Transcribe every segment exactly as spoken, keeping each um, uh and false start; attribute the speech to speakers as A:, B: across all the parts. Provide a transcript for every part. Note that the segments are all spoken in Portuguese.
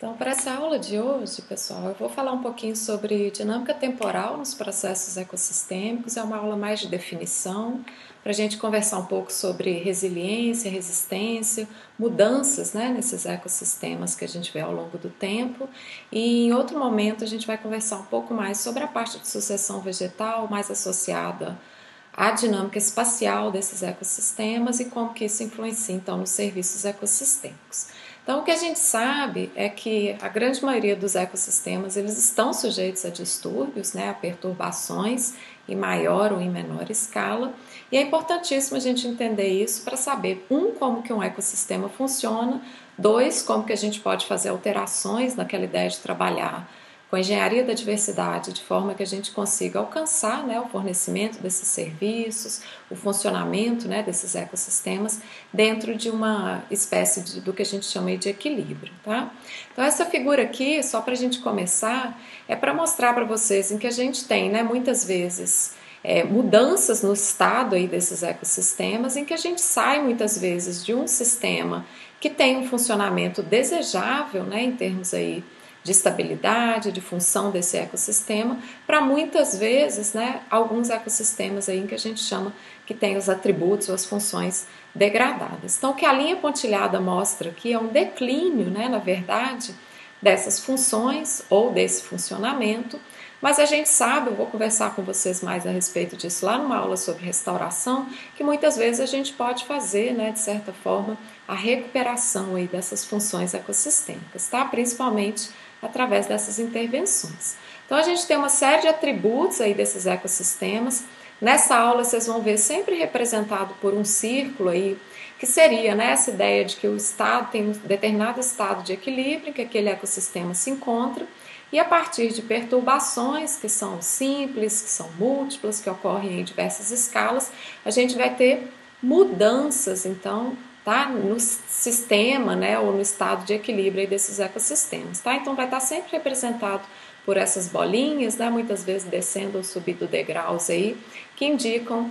A: Então, para essa aula de hoje, pessoal, eu vou falar um pouquinho sobre dinâmica temporal nos processos ecossistêmicos. É uma aula mais de definição, para a gente conversar um pouco sobre resiliência, resistência, mudanças, né, nesses ecossistemas que a gente vê ao longo do tempo. E em outro momento a gente vai conversar um pouco mais sobre a parte de sucessão vegetal, mais associada à dinâmica espacial desses ecossistemas e como que isso influencia então nos serviços ecossistêmicos. Então, o que a gente sabe é que a grande maioria dos ecossistemas eles estão sujeitos a distúrbios, né, a perturbações em maior ou em menor escala, e é importantíssimo a gente entender isso para saber, um, como que um ecossistema funciona, dois, como que a gente pode fazer alterações naquela ideia de trabalhar com a engenharia da diversidade, de forma que a gente consiga alcançar, né, o fornecimento desses serviços, o funcionamento, né, desses ecossistemas dentro de uma espécie de, do que a gente chama de equilíbrio. Tá? Então essa figura aqui, só para a gente começar, é para mostrar para vocês em que a gente tem, né, muitas vezes é, mudanças no estado aí desses ecossistemas, em que a gente sai muitas vezes de um sistema que tem um funcionamento desejável, né, em termos aí de estabilidade, de função desse ecossistema, para muitas vezes, né, alguns ecossistemas aí que a gente chama que tem os atributos ou as funções degradadas. Então, o que a linha pontilhada mostra aqui é um declínio, né, na verdade, dessas funções ou desse funcionamento, mas a gente sabe, eu vou conversar com vocês mais a respeito disso lá numa aula sobre restauração, que muitas vezes a gente pode fazer, né, de certa forma, a recuperação aí dessas funções ecossistêmicas, tá? Principalmente através dessas intervenções. Então a gente tem uma série de atributos aí desses ecossistemas. Nessa aula vocês vão ver sempre representado por um círculo aí, que seria, né, essa ideia de que o estado tem um determinado estado de equilíbrio em que aquele ecossistema se encontra, e a partir de perturbações que são simples, que são múltiplas, que ocorrem em diversas escalas, a gente vai ter mudanças, então, tá, no sistema, né, ou no estado de equilíbrio aí desses ecossistemas. Tá? Então vai estar sempre representado por essas bolinhas, né, muitas vezes descendo ou subindo degraus aí, que indicam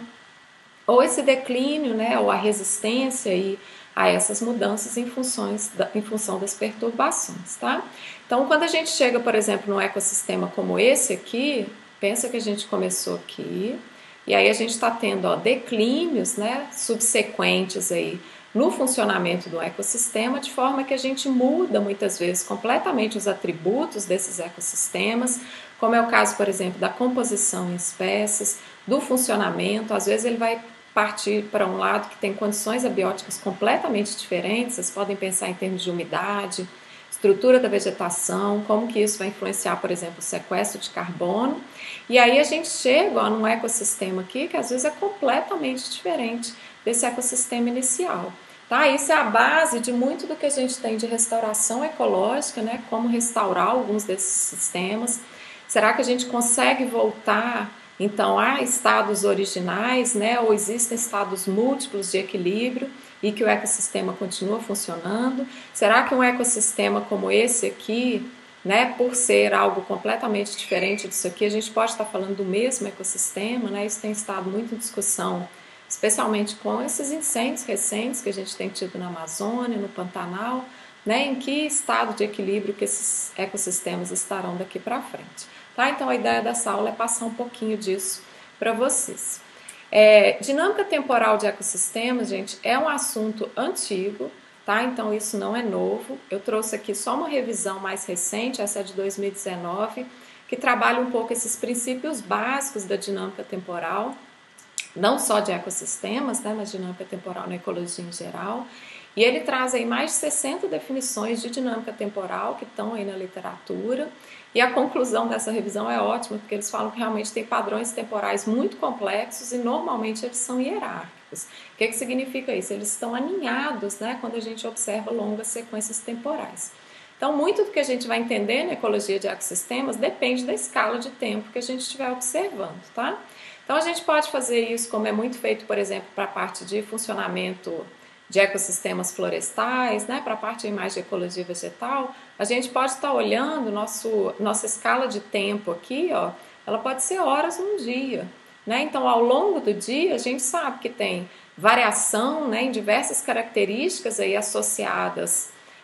A: ou esse declínio, né, ou a resistência aí a essas mudanças em, funções da, em função das perturbações, tá? Então, quando a gente chega, por exemplo, num ecossistema como esse aqui, pensa que a gente começou aqui, e aí a gente está tendo, ó, declínios, né, subsequentes aí no funcionamento do ecossistema, de forma que a gente muda muitas vezes completamente os atributos desses ecossistemas, como é o caso, por exemplo, da composição em espécies, do funcionamento. Às vezes ele vai partir para um lado que tem condições abióticas completamente diferentes. Vocês podem pensar em termos de umidade, estrutura da vegetação, como que isso vai influenciar, por exemplo, o sequestro de carbono. E aí a gente chega, ó, num ecossistema aqui que às vezes é completamente diferente desse ecossistema inicial. Tá? Isso é a base de muito do que a gente tem de restauração ecológica, né? Como restaurar alguns desses sistemas. Será que a gente consegue voltar então a estados originais, né? Ou existem estados múltiplos de equilíbrio e que o ecossistema continua funcionando? Será que um ecossistema como esse aqui, né, por ser algo completamente diferente disso aqui, a gente pode estar falando do mesmo ecossistema, né? Isso tem estado muito em discussão, especialmente com esses incêndios recentes que a gente tem tido na Amazônia, no Pantanal, né? Em que estado de equilíbrio que esses ecossistemas estarão daqui para frente. Tá? Então a ideia dessa aula é passar um pouquinho disso para vocês. É, dinâmica temporal de ecossistemas, gente, é um assunto antigo, tá? Então isso não é novo. Eu trouxe aqui só uma revisão mais recente, essa é de dois mil e dezenove, que trabalha um pouco esses princípios básicos da dinâmica temporal, não só de ecossistemas, né, mas dinâmica temporal na ecologia em geral. E ele traz aí mais de sessenta definições de dinâmica temporal que estão aí na literatura. E a conclusão dessa revisão é ótima, porque eles falam que realmente tem padrões temporais muito complexos e normalmente eles são hierárquicos. O que, que significa isso? Eles estão alinhados, né, quando a gente observa longas sequências temporais. Então, muito do que a gente vai entender na ecologia de ecossistemas depende da escala de tempo que a gente estiver observando, tá? Então, a gente pode fazer isso como é muito feito, por exemplo, para a parte de funcionamento de ecossistemas florestais, né, para a parte mais de ecologia vegetal. A gente pode estar olhando nosso, nossa escala de tempo aqui, ó, ela pode ser horas num dia, né? Então, ao longo do dia, a gente sabe que tem variação, né, em diversas características aí associadas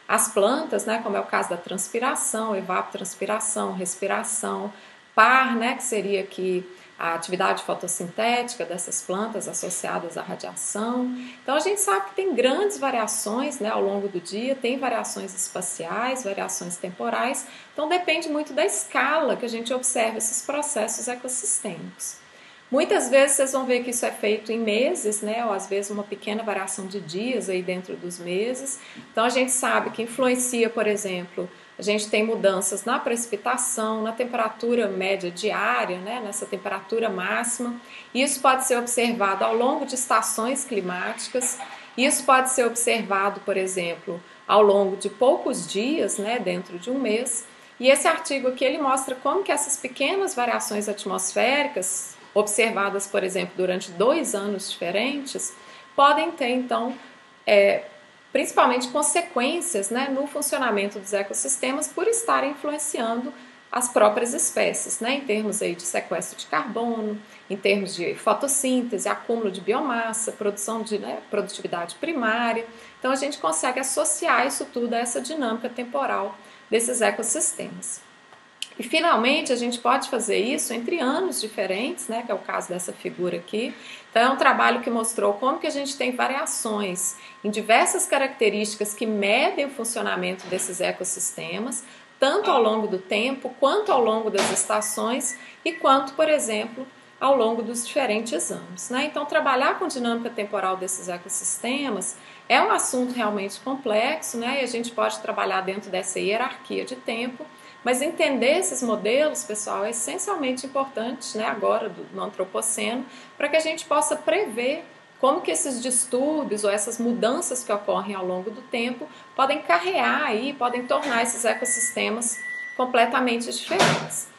A: as plantas, né, como é o caso da transpiração, evapotranspiração, respiração, par, né, que seria aqui a atividade fotossintética dessas plantas associadas à radiação. Então a gente sabe que tem grandes variações, né, ao longo do dia, tem variações espaciais, variações temporais, então depende muito da escala que a gente observa esses processos ecossistêmicos. Muitas vezes vocês vão ver que isso é feito em meses, né, ou às vezes uma pequena variação de dias aí dentro dos meses. Então a gente sabe que influencia, por exemplo, a gente tem mudanças na precipitação, na temperatura média diária, né, nessa temperatura máxima. Isso pode ser observado ao longo de estações climáticas. Isso pode ser observado, por exemplo, ao longo de poucos dias, né, dentro de um mês. E esse artigo aqui ele mostra como que essas pequenas variações atmosféricas observadas, por exemplo, durante dois anos diferentes, podem ter, então, é, principalmente consequências, né, no funcionamento dos ecossistemas por estarem influenciando as próprias espécies, né, em termos aí de sequestro de carbono, em termos de fotossíntese, acúmulo de biomassa, produção de, né, produtividade primária. Então, a gente consegue associar isso tudo a essa dinâmica temporal desses ecossistemas. E, finalmente, a gente pode fazer isso entre anos diferentes, né, que é o caso dessa figura aqui. Então, é um trabalho que mostrou como que a gente tem variações em diversas características que medem o funcionamento desses ecossistemas, tanto ao longo do tempo, quanto ao longo das estações e quanto, por exemplo, ao longo dos diferentes anos, né? Então, trabalhar com dinâmica temporal desses ecossistemas é um assunto realmente complexo, né? E a gente pode trabalhar dentro dessa hierarquia de tempo. Mas entender esses modelos, pessoal, é essencialmente importante, né, agora do, no antropoceno, para que a gente possa prever como que esses distúrbios ou essas mudanças que ocorrem ao longo do tempo podem carrear aí, podem tornar esses ecossistemas completamente diferentes.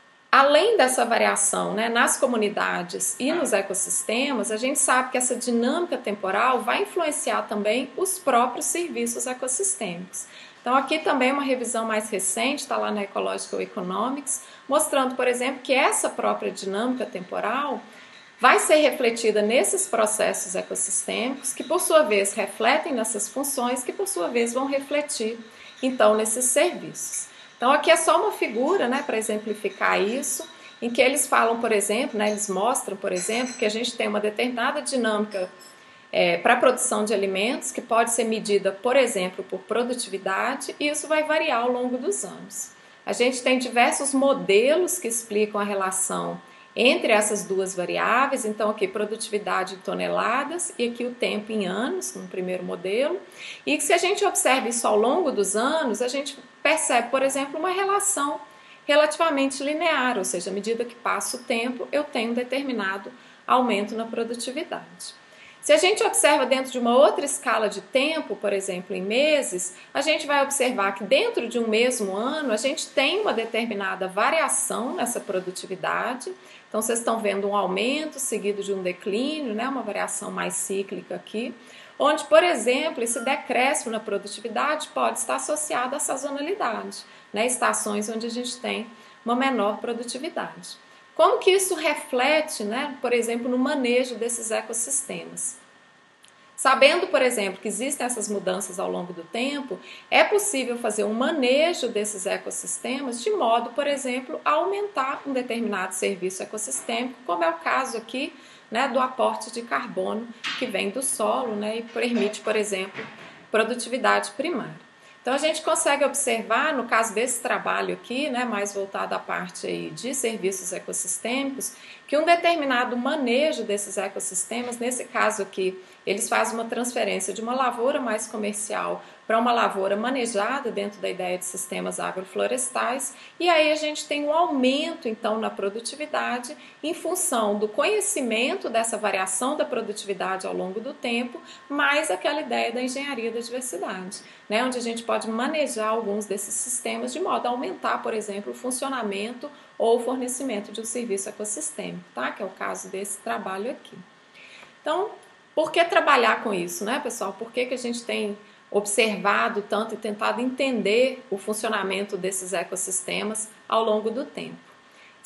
A: Além dessa variação, né, nas comunidades e nos ecossistemas, a gente sabe que essa dinâmica temporal vai influenciar também os próprios serviços ecossistêmicos. Então aqui também uma revisão mais recente, está lá na Ecological Economics, mostrando, por exemplo, que essa própria dinâmica temporal vai ser refletida nesses processos ecossistêmicos, que por sua vez refletem nessas funções, que por sua vez vão refletir, então, nesses serviços. Então aqui é só uma figura, né, para exemplificar isso, em que eles falam, por exemplo, né, eles mostram, por exemplo, que a gente tem uma determinada dinâmica É, para a produção de alimentos, que pode ser medida, por exemplo, por produtividade, e isso vai variar ao longo dos anos. A gente tem diversos modelos que explicam a relação entre essas duas variáveis, então aqui produtividade em toneladas e aqui o tempo em anos, no primeiro modelo, e que se a gente observa isso ao longo dos anos, a gente percebe, por exemplo, uma relação relativamente linear, ou seja, à medida que passa o tempo, eu tenho um determinado aumento na produtividade. Se a gente observa dentro de uma outra escala de tempo, por exemplo, em meses, a gente vai observar que dentro de um mesmo ano a gente tem uma determinada variação nessa produtividade. Então, vocês estão vendo um aumento seguido de um declínio, né? Uma variação mais cíclica aqui, onde, por exemplo, esse decréscimo na produtividade pode estar associado à sazonalidade, né? Estações onde a gente tem uma menor produtividade. Como que isso reflete, né, por exemplo, no manejo desses ecossistemas? Sabendo, por exemplo, que existem essas mudanças ao longo do tempo, é possível fazer um manejo desses ecossistemas de modo, por exemplo, a aumentar um determinado serviço ecossistêmico, como é o caso aqui, né, do aporte de carbono que vem do solo, né, e permite, por exemplo, produtividade primária. Então, a gente consegue observar, no caso desse trabalho aqui, né, mais voltado à parte aí de serviços ecossistêmicos, que um determinado manejo desses ecossistemas, nesse caso aqui, eles fazem uma transferência de uma lavoura mais comercial para uma lavoura manejada dentro da ideia de sistemas agroflorestais, e aí a gente tem um aumento, então, na produtividade em função do conhecimento dessa variação da produtividade ao longo do tempo, mais aquela ideia da engenharia da diversidade, né, onde a gente pode manejar alguns desses sistemas de modo a aumentar, por exemplo, o funcionamento ou o fornecimento de um serviço ecossistêmico, tá? Que é o caso desse trabalho aqui. Então, por que trabalhar com isso, né, pessoal? Por que que a gente tem observado tanto e tentado entender o funcionamento desses ecossistemas ao longo do tempo?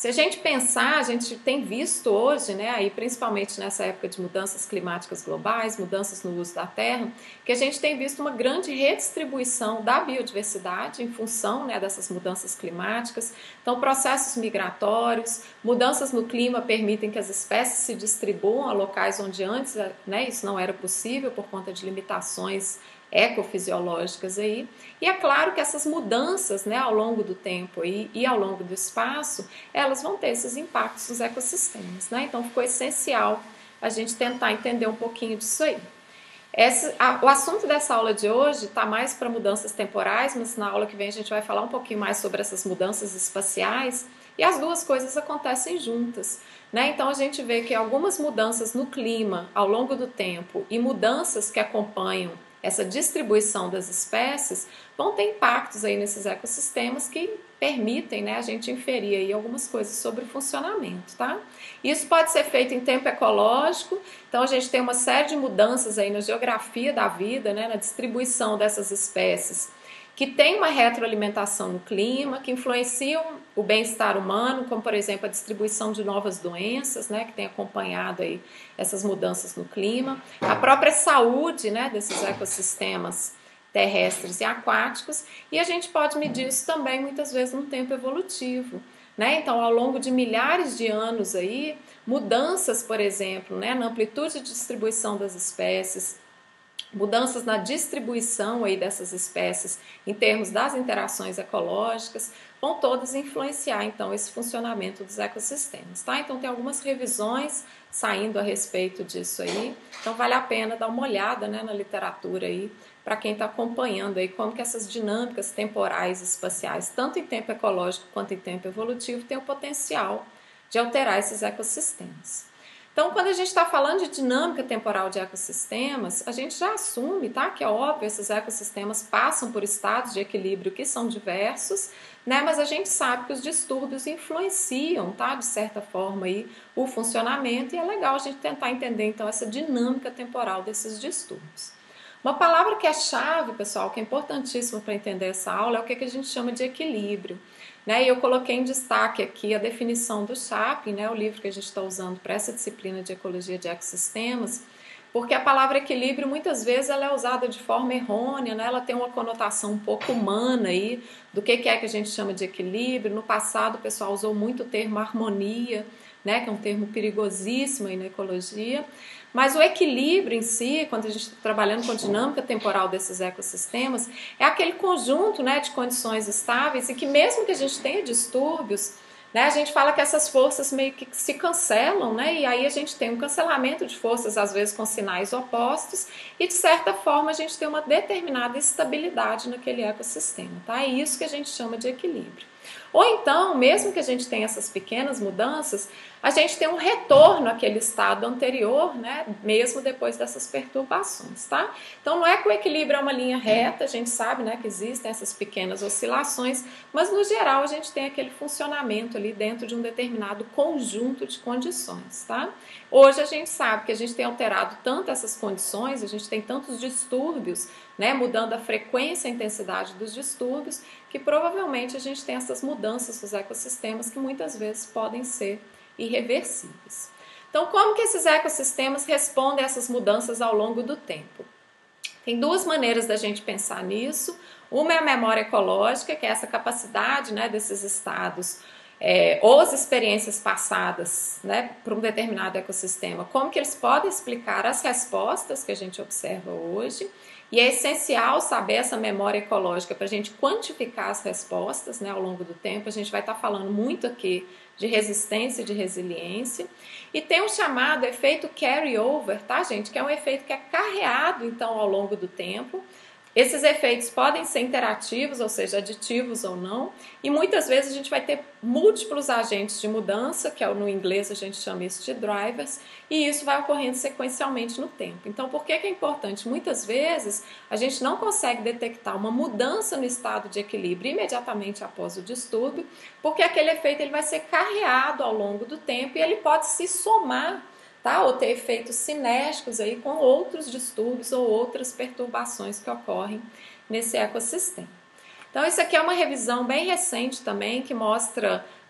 A: Se a gente pensar, a gente tem visto hoje, né, aí principalmente nessa época de mudanças climáticas globais, mudanças no uso da terra, que a gente tem visto uma grande redistribuição da biodiversidade em função, né, dessas mudanças climáticas. Então, processos migratórios, mudanças no clima permitem que as espécies se distribuam a locais onde antes, né, isso não era possível por conta de limitações ecofisiológicas aí. E é claro que essas mudanças, né, ao longo do tempo aí, e ao longo do espaço, elas vão ter esses impactos nos ecossistemas, né? Então ficou essencial a gente tentar entender um pouquinho disso aí. Esse, a, o assunto dessa aula de hoje está mais para mudanças temporais, mas na aula que vem a gente vai falar um pouquinho mais sobre essas mudanças espaciais, e as duas coisas acontecem juntas, né? Então a gente vê que algumas mudanças no clima ao longo do tempo e mudanças que acompanham essa distribuição das espécies vão ter impactos aí nesses ecossistemas que permitem, né, a gente inferir aí algumas coisas sobre o funcionamento, tá? Isso pode ser feito em tempo ecológico, então a gente tem uma série de mudanças aí na geografia da vida, né, na distribuição dessas espécies, que tem uma retroalimentação no clima, que influenciam o bem-estar humano, como por exemplo a distribuição de novas doenças, né, que tem acompanhado aí essas mudanças no clima, a própria saúde, né, desses ecossistemas terrestres e aquáticos, e a gente pode medir isso também muitas vezes no tempo evolutivo, né? Então, ao longo de milhares de anos aí, mudanças, por exemplo, né, na amplitude de distribuição das espécies, mudanças na distribuição aí dessas espécies em termos das interações ecológicas, vão todas influenciar então esse funcionamento dos ecossistemas, tá? Então tem algumas revisões saindo a respeito disso aí, então vale a pena dar uma olhada, né, na literatura aí, para quem está acompanhando aí como que essas dinâmicas temporais e espaciais, tanto em tempo ecológico quanto em tempo evolutivo, têm o potencial de alterar esses ecossistemas. Então, quando a gente está falando de dinâmica temporal de ecossistemas, a gente já assume, tá, que é óbvio, esses ecossistemas passam por estados de equilíbrio que são diversos, né, mas a gente sabe que os distúrbios influenciam, tá, de certa forma, aí, o funcionamento, e é legal a gente tentar entender, então, essa dinâmica temporal desses distúrbios. Uma palavra que é chave, pessoal, que é importantíssima para entender essa aula, é o que a gente chama de equilíbrio. Né? E eu coloquei em destaque aqui a definição do Chaplin, né? O livro que a gente está usando para essa disciplina de ecologia de ecossistemas, porque a palavra equilíbrio muitas vezes ela é usada de forma errônea, né? Ela tem uma conotação um pouco humana aí, do que é que a gente chama de equilíbrio. No passado o pessoal usou muito o termo harmonia, né? Que é um termo perigosíssimo aí na ecologia. Mas o equilíbrio em si, quando a gente está trabalhando com a dinâmica temporal desses ecossistemas, é aquele conjunto, né, de condições estáveis e que mesmo que a gente tenha distúrbios, né, a gente fala que essas forças meio que se cancelam, né, e aí a gente tem um cancelamento de forças, às vezes com sinais opostos, e de certa forma a gente tem uma determinada estabilidade naquele ecossistema, tá? É isso que a gente chama de equilíbrio. Ou então, mesmo que a gente tenha essas pequenas mudanças, a gente tem um retorno àquele estado anterior, né, mesmo depois dessas perturbações, tá? Então não é que o equilíbrio é uma linha reta, a gente sabe, né, que existem essas pequenas oscilações, mas no geral a gente tem aquele funcionamento ali dentro de um determinado conjunto de condições, tá? Hoje a gente sabe que a gente tem alterado tanto essas condições, a gente tem tantos distúrbios, né, mudando a frequência e a intensidade dos distúrbios, que provavelmente a gente tem essas mudanças nos ecossistemas que muitas vezes podem ser irreversíveis. Então, como que esses ecossistemas respondem a essas mudanças ao longo do tempo? Tem duas maneiras da gente pensar nisso. Uma é a memória ecológica, que é essa capacidade, né, desses estados, é, ou as experiências passadas, né, para um determinado ecossistema, como que eles podem explicar as respostas que a gente observa hoje. E é essencial saber essa memória ecológica para a gente quantificar as respostas, né, ao longo do tempo. A gente vai estar falando muito aqui de resistência e de resiliência. E tem um chamado efeito carry-over, tá, gente? Que é um efeito que é carreado, então, ao longo do tempo. Esses efeitos podem ser interativos, ou seja, aditivos ou não, e muitas vezes a gente vai ter múltiplos agentes de mudança, que é, no inglês a gente chama isso de drivers, e isso vai ocorrendo sequencialmente no tempo. Então, por que que é importante? Muitas vezes a gente não consegue detectar uma mudança no estado de equilíbrio imediatamente após o distúrbio, porque aquele efeito ele vai ser carreado ao longo do tempo e ele pode se somar, tá? Ou ter efeitos sinérgicos aí com outros distúrbios ou outras perturbações que ocorrem nesse ecossistema. Então, isso aqui é uma revisão bem recente também, que mostra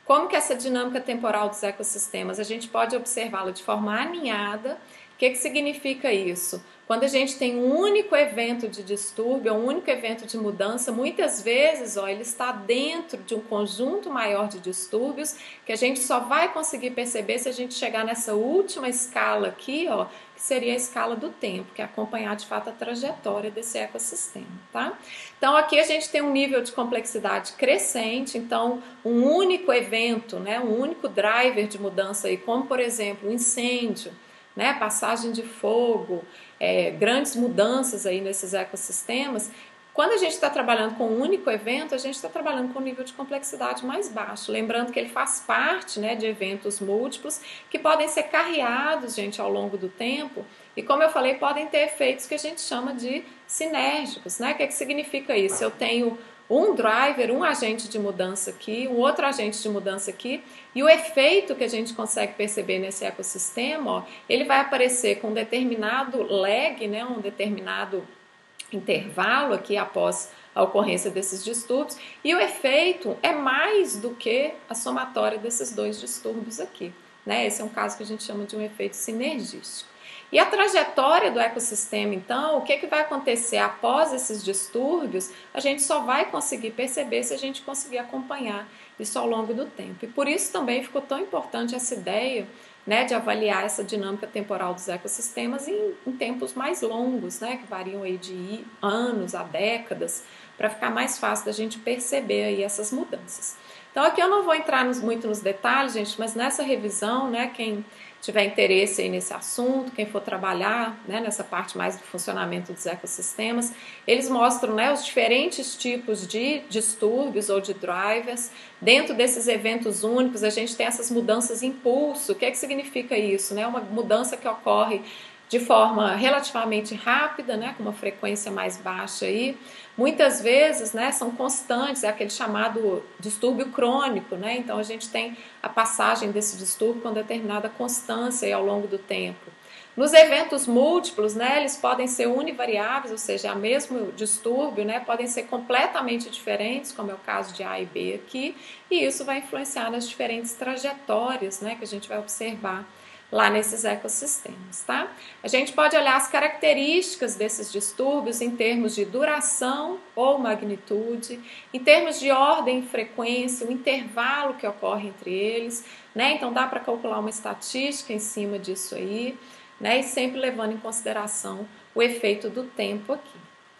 A: Como que essa dinâmica temporal dos ecossistemas, a gente pode observá-la de forma aninhada. O que que significa isso? Quando a gente tem um único evento de distúrbio, um único evento de mudança, muitas vezes, ó, ele está dentro de um conjunto maior de distúrbios que a gente só vai conseguir perceber se a gente chegar nessa última escala aqui, ó, que seria a escala do tempo, que é acompanhar de fato a trajetória desse ecossistema, tá? Então aqui a gente tem um nível de complexidade crescente, então um único evento, né, um único driver de mudança aí, como por exemplo, um incêndio, né, passagem de fogo, é, grandes mudanças aí nesses ecossistemas. Quando a gente está trabalhando com um único evento, a gente está trabalhando com um nível de complexidade mais baixo. Lembrando que ele faz parte, né, de eventos múltiplos que podem ser carreados, gente, ao longo do tempo. E como eu falei, podem ter efeitos que a gente chama de sinérgicos, né? O que, é que significa isso? Eu tenho um driver, um agente de mudança aqui, um outro agente de mudança aqui, e o efeito que a gente consegue perceber nesse ecossistema, ó, ele vai aparecer com um determinado lag, né, um determinado intervalo aqui após a ocorrência desses distúrbios, e o efeito é mais do que a somatória desses dois distúrbios aqui, né? Esse é um caso que a gente chama de um efeito sinergístico. E a trajetória do ecossistema, então, o que, que vai acontecer após esses distúrbios, a gente só vai conseguir perceber se a gente conseguir acompanhar isso ao longo do tempo. E por isso também ficou tão importante essa ideia, né, de avaliar essa dinâmica temporal dos ecossistemas em, em tempos mais longos, né, que variam aí de anos a décadas, para ficar mais fácil da gente perceber aí essas mudanças. Então aqui eu não vou entrar nos, muito nos detalhes, gente, mas nessa revisão, né, quem tiver interesse aí nesse assunto, quem for trabalhar, né, nessa parte mais do funcionamento dos ecossistemas, eles mostram, né, os diferentes tipos de distúrbios ou de drivers. Dentro desses eventos únicos, a gente tem essas mudanças em impulso. O que é que significa isso? Né? Uma mudança que ocorre de forma relativamente rápida, né, com uma frequência mais baixa aí. Muitas vezes, né, são constantes, é aquele chamado distúrbio crônico, né? Então a gente tem a passagem desse distúrbio com determinada constância aí ao longo do tempo. Nos eventos múltiplos, né, eles podem ser univariáveis, ou seja, o mesmo distúrbio, né, podem ser completamente diferentes, como é o caso de A e B aqui, e isso vai influenciar nas diferentes trajetórias, né, que a gente vai observar lá nesses ecossistemas, tá? A gente pode olhar as características desses distúrbios em termos de duração ou magnitude, em termos de ordem e frequência, o intervalo que ocorre entre eles, né? Então dá para calcular uma estatística em cima disso aí, né? E sempre levando em consideração o efeito do tempo aqui.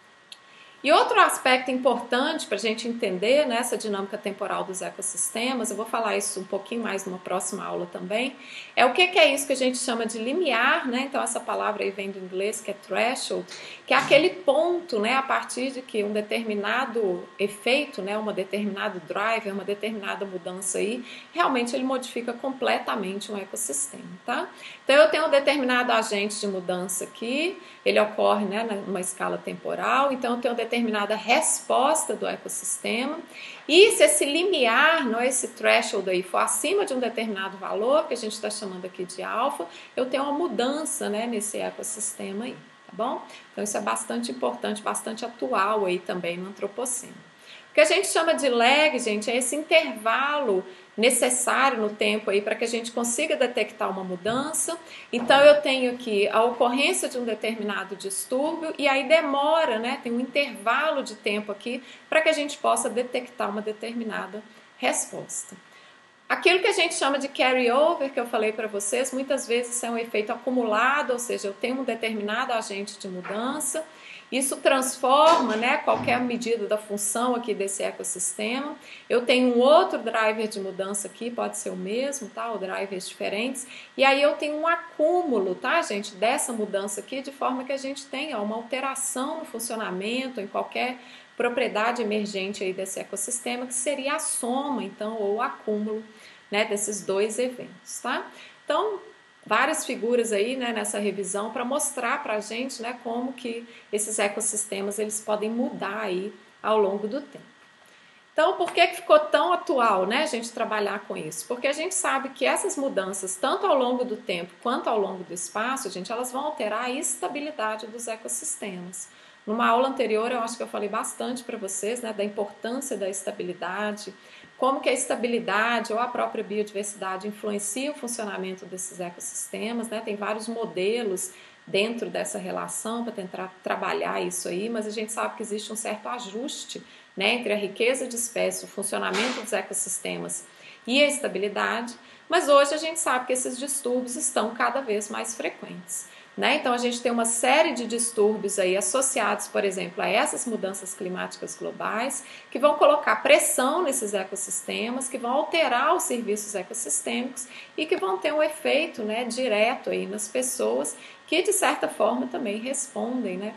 A: E outro aspecto importante para a gente entender, né, essa dinâmica temporal dos ecossistemas, eu vou falar isso um pouquinho mais numa próxima aula também, é o que, que é isso que a gente chama de limiar, né? Então essa palavra aí vem do inglês, que é threshold, que é aquele ponto, né, a partir de que um determinado efeito, né, uma determinado driver, uma determinada mudança aí, realmente ele modifica completamente um ecossistema, tá? Então eu tenho um determinado agente de mudança aqui, ele ocorre, né, numa escala temporal, então eu tenho uma determinada resposta do ecossistema, e se esse limiar, não, esse threshold aí for acima de um determinado valor, que a gente está chamando aqui de alfa, eu tenho uma mudança, né, nesse ecossistema aí, tá bom? Então isso é bastante importante, bastante atual aí também no antropoceno. O que a gente chama de lag, gente, é esse intervalo necessário no tempo aí para que a gente consiga detectar uma mudança. Então eu tenho aqui a ocorrência de um determinado distúrbio e aí demora, né, tem um intervalo de tempo aqui para que a gente possa detectar uma determinada resposta. Aquilo que a gente chama de carry-over, que eu falei para vocês, muitas vezes é um efeito acumulado, ou seja, eu tenho um determinado agente de mudança, isso transforma, né, qualquer medida da função aqui desse ecossistema. Eu tenho um outro driver de mudança aqui, pode ser o mesmo, tá? Ou drivers diferentes. E aí eu tenho um acúmulo, tá, gente, dessa mudança aqui, de forma que a gente tenha uma alteração no funcionamento, em qualquer propriedade emergente aí desse ecossistema, que seria a soma, então, ou o acúmulo, né, desses dois eventos, tá? Então, várias figuras aí, né, nessa revisão para mostrar para a gente, né, como que esses ecossistemas eles podem mudar aí ao longo do tempo. Então, por que que ficou tão atual, né, a gente trabalhar com isso? Porque a gente sabe que essas mudanças, tanto ao longo do tempo quanto ao longo do espaço, gente, elas vão alterar a estabilidade dos ecossistemas. Numa aula anterior, eu acho que eu falei bastante para vocês, né, da importância da estabilidade, como que a estabilidade ou a própria biodiversidade influencia o funcionamento desses ecossistemas, né? Tem vários modelos dentro dessa relação para tentar trabalhar isso aí, mas a gente sabe que existe um certo ajuste, né, entre a riqueza de espécies, o funcionamento dos ecossistemas e a estabilidade, mas hoje a gente sabe que esses distúrbios estão cada vez mais frequentes. Né? Então a gente tem uma série de distúrbios aí associados, por exemplo, a essas mudanças climáticas globais, que vão colocar pressão nesses ecossistemas, que vão alterar os serviços ecossistêmicos e que vão ter um efeito, né, direto aí nas pessoas que de certa forma também respondem, né,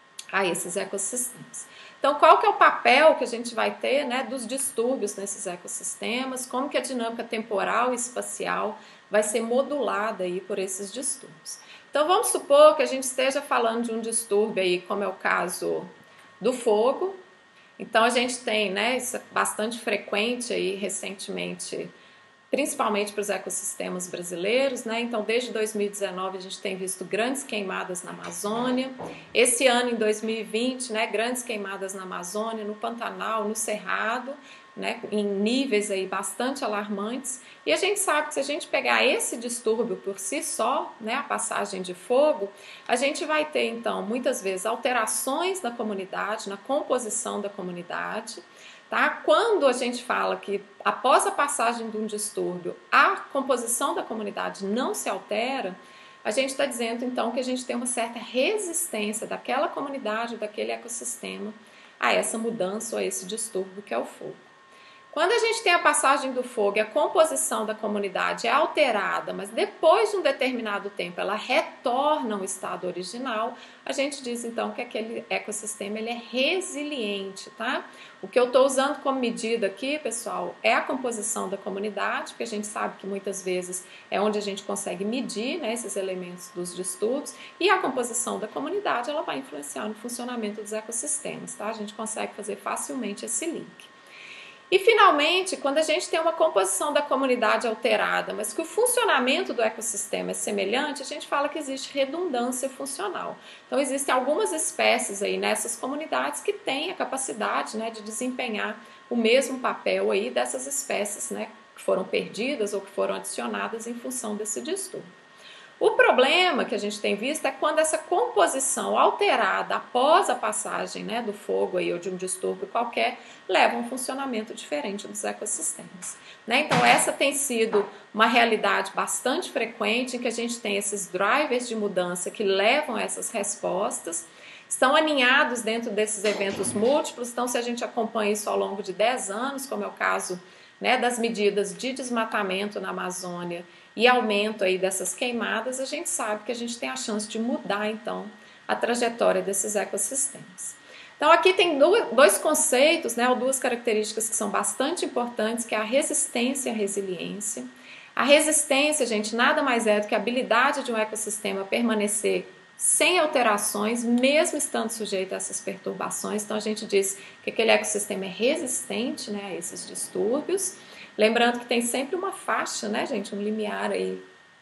A: a esses ecossistemas. Então, qual que é o papel que a gente vai ter, né, dos distúrbios nesses ecossistemas, como que a dinâmica temporal e espacial vai ser modulada aí por esses distúrbios. Então, vamos supor que a gente esteja falando de um distúrbio aí, como é o caso do fogo. Então, a gente tem, né, isso é bastante frequente aí recentemente, principalmente para os ecossistemas brasileiros, né? Então, desde dois mil e dezenove a gente tem visto grandes queimadas na Amazônia. Esse ano, em dois mil e vinte, né, grandes queimadas na Amazônia, no Pantanal, no Cerrado, né, em níveis aí bastante alarmantes. E a gente sabe que se a gente pegar esse distúrbio por si só, né, a passagem de fogo, a gente vai ter, então, muitas vezes alterações na comunidade, na composição da comunidade. Tá? Quando a gente fala que após a passagem de um distúrbio a composição da comunidade não se altera, a gente está dizendo então que a gente tem uma certa resistência daquela comunidade, daquele ecossistema a essa mudança ou a esse distúrbio que é o fogo. Quando a gente tem a passagem do fogo e a composição da comunidade é alterada, mas depois de um determinado tempo ela retorna ao estado original, a gente diz então que aquele ecossistema ele é resiliente, tá? O que eu estou usando como medida aqui, pessoal, é a composição da comunidade, porque a gente sabe que muitas vezes é onde a gente consegue medir, né, esses elementos dos distúrbios, e a composição da comunidade ela vai influenciar no funcionamento dos ecossistemas, tá? A gente consegue fazer facilmente esse link. E, finalmente, quando a gente tem uma composição da comunidade alterada, mas que o funcionamento do ecossistema é semelhante, a gente fala que existe redundância funcional. Então, existem algumas espécies aí nessas comunidades que têm a capacidade, né, de desempenhar o mesmo papel aí dessas espécies, né, que foram perdidas ou que foram adicionadas em função desse distúrbio. O problema que a gente tem visto é quando essa composição alterada após a passagem, né, do fogo aí, ou de um distúrbio qualquer leva a um funcionamento diferente dos ecossistemas. Né? Então essa tem sido uma realidade bastante frequente em que a gente tem esses drivers de mudança que levam a essas respostas, estão aninhados dentro desses eventos múltiplos, então se a gente acompanha isso ao longo de dez anos, como é o caso, né, das medidas de desmatamento na Amazônia e aumento aí dessas queimadas, a gente sabe que a gente tem a chance de mudar, então, a trajetória desses ecossistemas. Então, aqui tem dois conceitos, né, ou duas características que são bastante importantes, que é a resistência e a resiliência. A resistência, gente, nada mais é do que a habilidade de um ecossistema permanecer sem alterações, mesmo estando sujeito a essas perturbações. Então, a gente diz que aquele ecossistema é resistente, né, a esses distúrbios. Lembrando que tem sempre uma faixa, né, gente, um limiar aí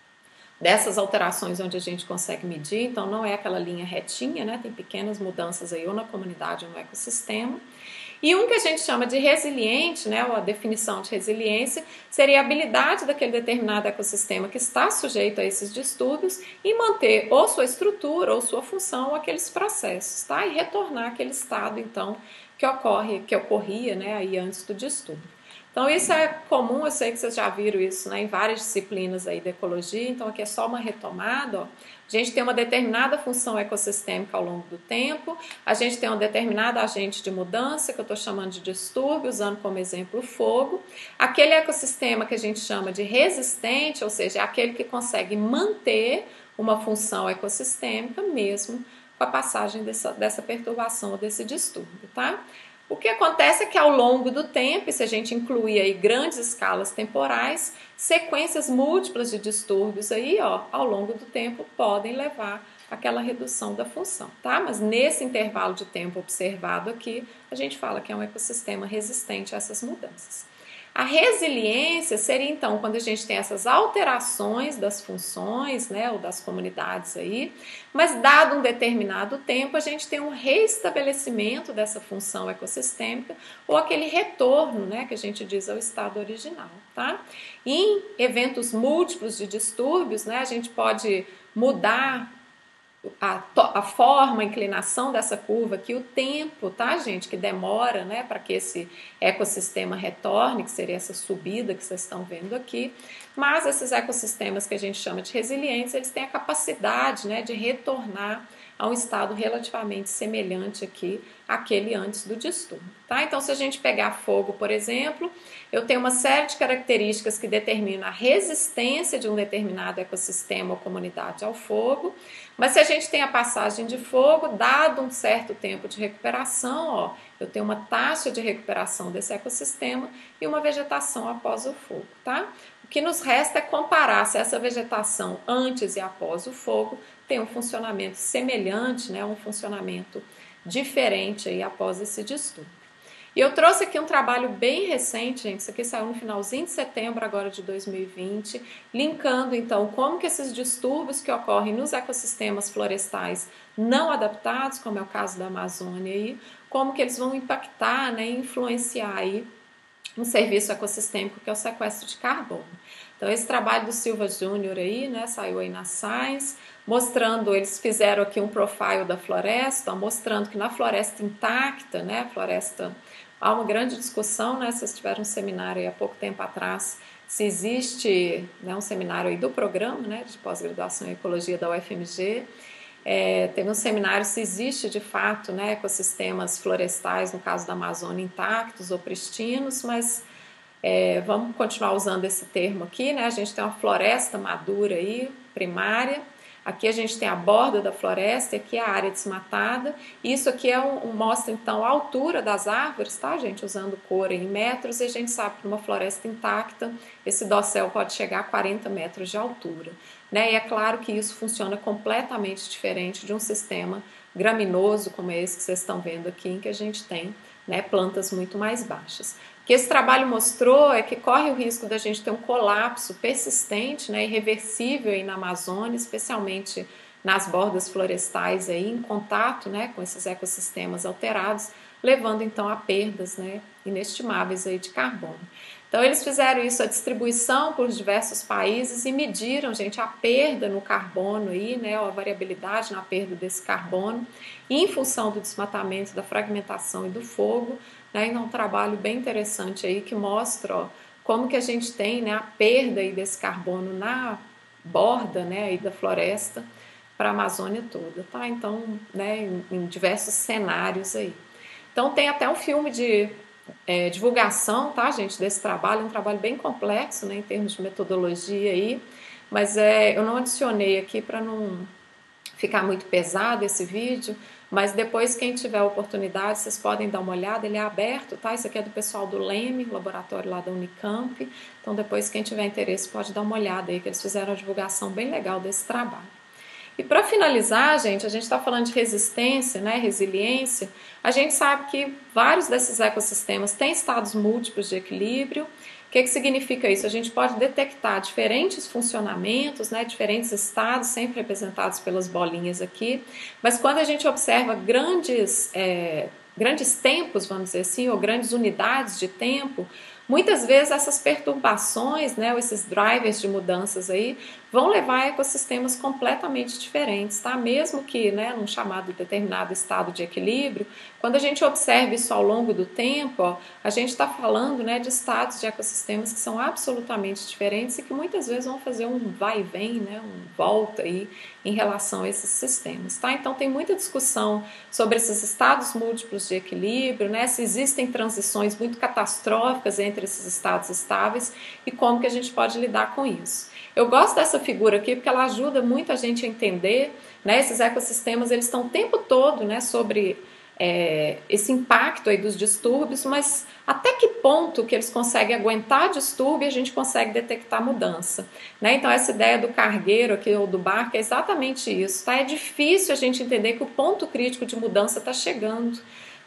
A: dessas alterações onde a gente consegue medir, então não é aquela linha retinha, né, tem pequenas mudanças aí ou na comunidade ou no ecossistema. E um que a gente chama de resiliente, né, ou a definição de resiliência, seria a habilidade daquele determinado ecossistema que está sujeito a esses distúrbios em manter ou sua estrutura ou sua função ou aqueles processos, tá? E retornar àquele estado, então, que ocorre, que ocorria, né, aí antes do distúrbio. Então isso é comum, eu sei que vocês já viram isso, né, em várias disciplinas aí da ecologia, então aqui é só uma retomada, ó. A gente tem uma determinada função ecossistêmica ao longo do tempo, a gente tem um determinado agente de mudança, que eu estou chamando de distúrbio, usando como exemplo o fogo. Aquele ecossistema que a gente chama de resistente, ou seja, é aquele que consegue manter uma função ecossistêmica mesmo com a passagem dessa, dessa perturbação ou desse distúrbio, tá? O que acontece é que ao longo do tempo, e se a gente incluir aí grandes escalas temporais, sequências múltiplas de distúrbios aí, ó, ao longo do tempo podem levar àquela redução da função, tá? Mas nesse intervalo de tempo observado aqui, a gente fala que é um ecossistema resistente a essas mudanças. A resiliência seria, então, quando a gente tem essas alterações das funções, né, ou das comunidades aí, mas dado um determinado tempo, a gente tem um reestabelecimento dessa função ecossistêmica ou aquele retorno, né, que a gente diz ao estado original, tá? Em eventos múltiplos de distúrbios, né, a gente pode mudar A, a forma, a inclinação dessa curva aqui, o tempo, tá, gente, que demora, né, para que esse ecossistema retorne, que seria essa subida que vocês estão vendo aqui, mas esses ecossistemas que a gente chama de resilientes, eles têm a capacidade, né, de retornar a um estado relativamente semelhante aqui àquele antes do distúrbio, tá? Então, se a gente pegar fogo, por exemplo, eu tenho uma série de características que determinam a resistência de um determinado ecossistema ou comunidade ao fogo, mas se a gente tem a passagem de fogo, dado um certo tempo de recuperação, ó, eu tenho uma taxa de recuperação desse ecossistema e uma vegetação após o fogo, tá? O que nos resta é comparar se essa vegetação antes e após o fogo tem um funcionamento semelhante, né, um funcionamento diferente aí após esse distúrbio. E eu trouxe aqui um trabalho bem recente, gente, isso aqui saiu no finalzinho de setembro agora de dois mil e vinte, linkando então como que esses distúrbios que ocorrem nos ecossistemas florestais não adaptados, como é o caso da Amazônia aí, como que eles vão impactar, né, influenciar aí um serviço ecossistêmico que é o sequestro de carbono. Então esse trabalho do Silva Júnior aí, né, saiu aí na Science, mostrando, eles fizeram aqui um profile da floresta, mostrando que na floresta intacta, né, a floresta, há uma grande discussão, né, vocês tiveram um seminário aí há pouco tempo atrás, se existe, né, um seminário aí do programa, né, de pós-graduação em ecologia da U F M G, é, teve um seminário se existe de fato, né, ecossistemas florestais, no caso da Amazônia, intactos ou pristinos, mas é, vamos continuar usando esse termo aqui, né, a gente tem uma floresta madura aí, primária. Aqui a gente tem a borda da floresta, aqui é a área desmatada. Isso aqui é um, um, mostra então a altura das árvores, tá, gente? Usando cor em metros, e a gente sabe que numa floresta intacta, esse dossel pode chegar a quarenta metros de altura, né? E é claro que isso funciona completamente diferente de um sistema graminoso como esse que vocês estão vendo aqui, em que a gente tem, né, plantas muito mais baixas. O que esse trabalho mostrou é que corre o risco da gente ter um colapso persistente, né, irreversível aí na Amazônia, especialmente nas bordas florestais aí, em contato, né, com esses ecossistemas alterados, levando então a perdas, né, inestimáveis aí de carbono. Então eles fizeram isso, a distribuição por diversos países, e mediram, gente, a perda no carbono aí, né, a variabilidade na perda desse carbono, em função do desmatamento, da fragmentação e do fogo, né. Então é um trabalho bem interessante aí que mostra, ó, como que a gente tem, né, a perda aí desse carbono na borda, né, aí da floresta para a Amazônia toda, tá? Então, né, em, em diversos cenários aí. Então tem até um filme de É, divulgação, tá, gente, desse trabalho, é um trabalho bem complexo, né, em termos de metodologia aí, mas é, eu não adicionei aqui para não ficar muito pesado esse vídeo, mas depois quem tiver a oportunidade, vocês podem dar uma olhada, ele é aberto, tá, isso aqui é do pessoal do Leme, laboratório lá da Unicamp, então depois quem tiver interesse pode dar uma olhada aí, que eles fizeram uma divulgação bem legal desse trabalho. E para finalizar, gente, a gente está falando de resistência, né, resiliência. A gente sabe que vários desses ecossistemas têm estados múltiplos de equilíbrio. O que, que significa isso? A gente pode detectar diferentes funcionamentos, né, diferentes estados, sempre representados pelas bolinhas aqui. Mas quando a gente observa grandes, é, grandes tempos, vamos dizer assim, ou grandes unidades de tempo, muitas vezes essas perturbações, né, ou esses drivers de mudanças aí, vão levar a ecossistemas completamente diferentes, tá? Mesmo que, né, num chamado determinado estado de equilíbrio, quando a gente observa isso ao longo do tempo, ó, a gente está falando, né, de estados de ecossistemas que são absolutamente diferentes e que muitas vezes vão fazer um vai e vem, né, um volta aí em relação a esses sistemas, tá? Então tem muita discussão sobre esses estados múltiplos de equilíbrio, né, se existem transições muito catastróficas entre esses estados estáveis e como que a gente pode lidar com isso. Eu gosto dessa figura aqui porque ela ajuda muito a gente a entender, né, esses ecossistemas, eles estão o tempo todo, né, sobre é, esse impacto aí dos distúrbios, mas até que ponto que eles conseguem aguentar distúrbio e a gente consegue detectar mudança, né? Então essa ideia do cargueiro aqui, ou do barco, é exatamente isso, tá? É difícil a gente entender que o ponto crítico de mudança está chegando,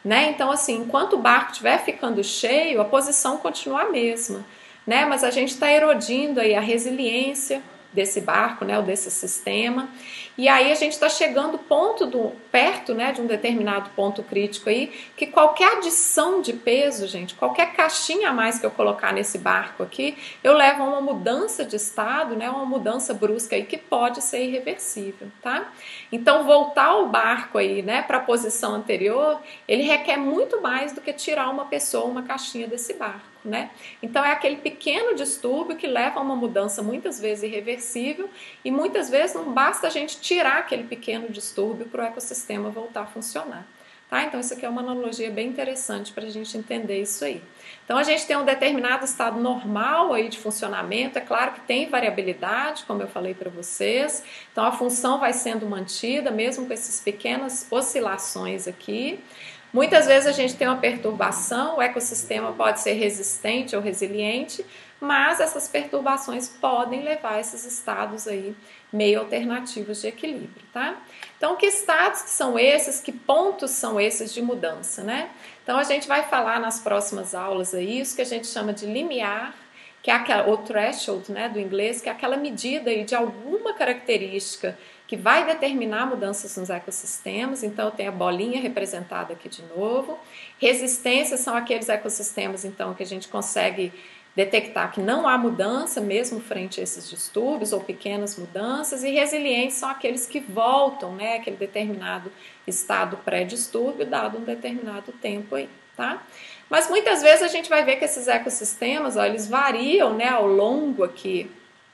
A: né? Então, assim, enquanto o barco estiver ficando cheio, a posição continua a mesma, né? Mas a gente está erodindo aí a resiliência desse barco, né, ou desse sistema, e aí a gente está chegando ponto do, perto, né, de um determinado ponto crítico aí, que qualquer adição de peso, gente, qualquer caixinha a mais que eu colocar nesse barco aqui, eu levo a uma mudança de estado, né, uma mudança brusca aí que pode ser irreversível, tá? Então voltar o barco aí, né, para a posição anterior, ele requer muito mais do que tirar uma pessoa, uma caixinha desse barco, né? Então é aquele pequeno distúrbio que leva a uma mudança muitas vezes irreversível e muitas vezes não basta a gente tirar aquele pequeno distúrbio para o ecossistema voltar a funcionar, tá? Então isso aqui é uma analogia bem interessante para a gente entender isso aí. Então a gente tem um determinado estado normal aí de funcionamento, é claro que tem variabilidade, como eu falei para vocês, então a função vai sendo mantida mesmo com essas pequenas oscilações aqui. Muitas vezes a gente tem uma perturbação, o ecossistema pode ser resistente ou resiliente, mas essas perturbações podem levar a esses estados aí meio alternativos de equilíbrio, tá? Então, que estados que são esses, que pontos são esses de mudança, né? Então, a gente vai falar nas próximas aulas aí, isso que a gente chama de limiar, que é aquela, o threshold, né, do inglês, que é aquela medida aí de alguma característica que vai determinar mudanças nos ecossistemas. Então, eu tenho a bolinha representada aqui de novo. Resistências são aqueles ecossistemas, então, que a gente consegue detectar que não há mudança, mesmo frente a esses distúrbios ou pequenas mudanças. E resilientes são aqueles que voltam, né, aquele determinado estado pré-distúrbio, dado um determinado tempo aí, tá? Mas muitas vezes a gente vai ver que esses ecossistemas, ó, eles variam, né, ao longo aqui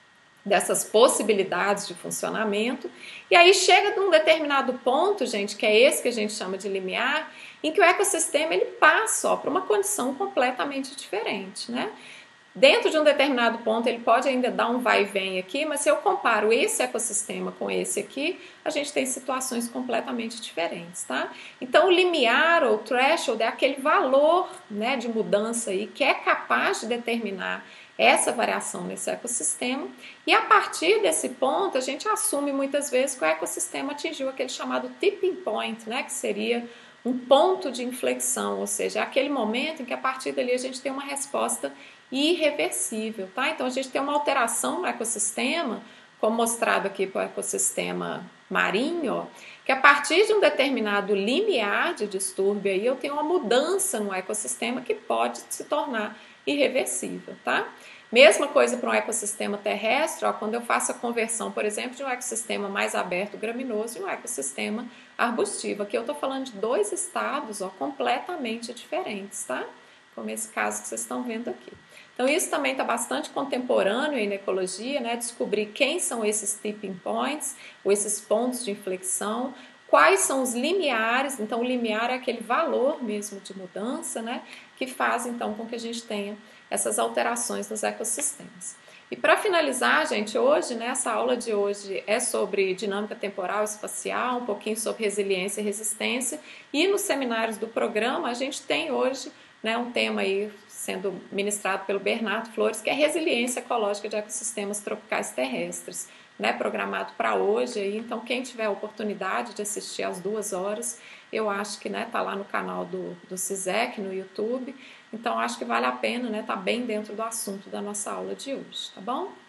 A: dessas possibilidades de funcionamento, e aí chega de um determinado ponto, gente, que é esse que a gente chama de limiar, em que o ecossistema ele passa para uma condição completamente diferente, né? Dentro de um determinado ponto ele pode ainda dar um vai e vem aqui, mas se eu comparo esse ecossistema com esse aqui, a gente tem situações completamente diferentes, tá? Então o limiar ou threshold é aquele valor, né, de mudança aí que é capaz de determinar essa variação nesse ecossistema, e a partir desse ponto a gente assume muitas vezes que o ecossistema atingiu aquele chamado tipping point, né, que seria um ponto de inflexão, ou seja, é aquele momento em que a partir dali a gente tem uma resposta irreversível, tá? Então a gente tem uma alteração no ecossistema, como mostrado aqui para o ecossistema marinho, ó, que a partir de um determinado limiar de distúrbio aí eu tenho uma mudança no ecossistema que pode se tornar irreversível, tá? Mesma coisa para um ecossistema terrestre, ó, quando eu faço a conversão, por exemplo, de um ecossistema mais aberto graminoso e um ecossistema arbustivo. Aqui eu estou falando de dois estados, ó, completamente diferentes, tá? Como esse caso que vocês estão vendo aqui. Então isso também está bastante contemporâneo aí na ecologia, né? Descobrir quem são esses tipping points, ou esses pontos de inflexão, quais são os limiares. Então o limiar é aquele valor mesmo de mudança, né, que faz então com que a gente tenha essas alterações nos ecossistemas. E para finalizar, gente, hoje, né, essa aula de hoje é sobre dinâmica temporal e espacial, um pouquinho sobre resiliência e resistência, e nos seminários do programa a gente tem hoje, né, um tema aí sendo ministrado pelo Bernardo Flores, que é resiliência ecológica de ecossistemas tropicais terrestres, né, programado para hoje. Aí, então, quem tiver a oportunidade de assistir às duas horas, eu acho que, né, tá lá no canal do, do CISEC, no YouTube. Então, acho que vale a pena, né, tá bem dentro do assunto da nossa aula de hoje, tá bom?